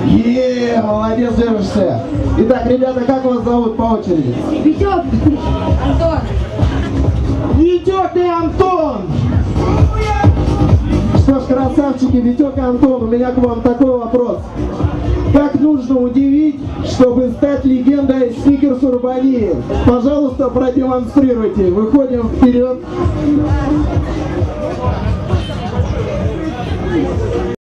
Молодец, держишься. Итак, ребята, как вас зовут по очереди? Витек. Антон. Витек и Антон! Что ж, красавчики, Витек и Антон, у меня к вам такой вопрос. Как нужно удивить, чтобы стать легендой Сникерс Урбании? Пожалуйста, продемонстрируйте. Выходим вперед.